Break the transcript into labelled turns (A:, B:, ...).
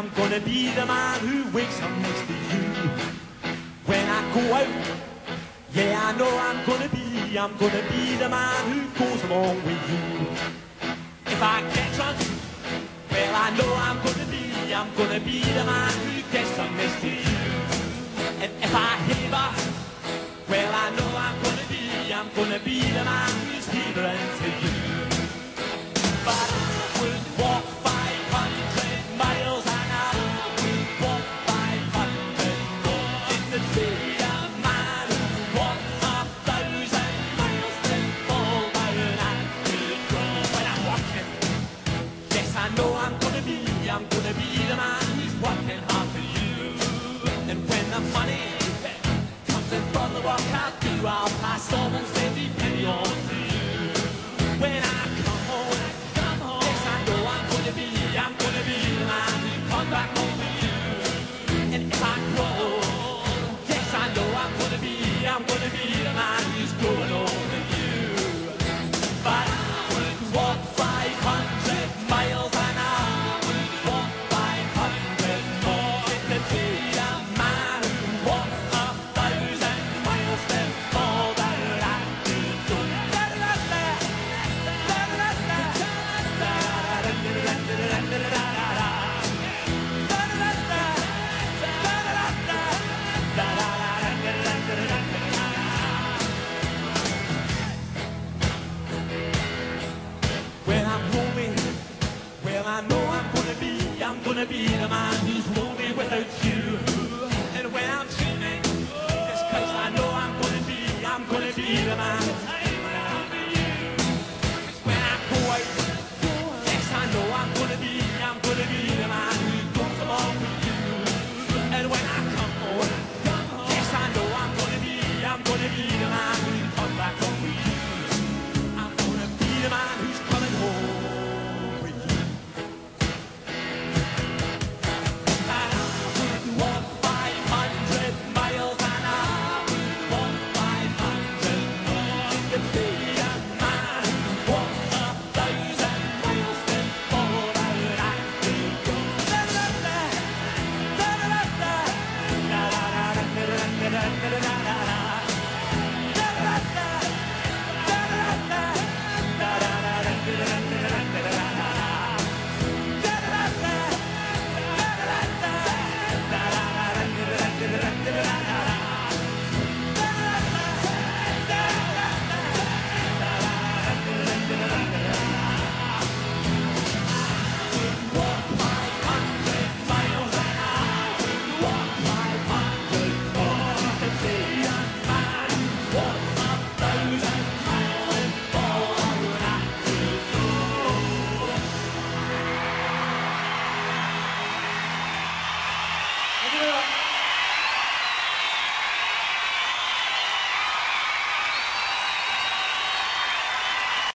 A: I'm gonna be the man who wakes up next to you. When I go out, yeah, I know I'm gonna be the man who goes along with you. If I get drunk, well, I know I'm gonna be the man who gets up next to you. And if I heaver, well, I know I'm gonna be the man who's heavering to you. But I would walk 500 miles and I would walk 500 more in the day a man who walked 1,000 miles to fall down at the ground. When I'm walking, yes, I know I'm gonna be the man who's working hard for you. And when the money comes in from the work I do, I'll pass almost every penny on to you. When I come home, yes, I know I'm gonna be the man who comes back home with you. And if I grow, yes, I know I'm gonna be the man who's growing old with you. But I would walk 500 miles and I would walk 500 more in the day a man who walks 1,000 miles to fall down at the door. When I'm lonely, well, I know I'm gonna be the man who's lonely without you. And when I'm dreaming, just 'cause I know I'm gonna be the man. When I go out, yes, I know I'm gonna be the man who goes along with you. And when I come home, yes, I know I'm gonna be